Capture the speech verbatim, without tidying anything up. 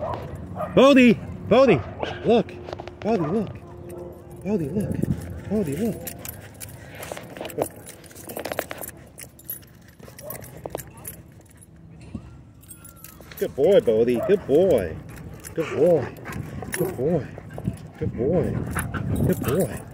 Bodie! Bodie! Look! Bodie, look! Bodie, look! Bodie, look! Good boy, Bodie. Good boy. Good boy. Good boy. Good boy. Good boy.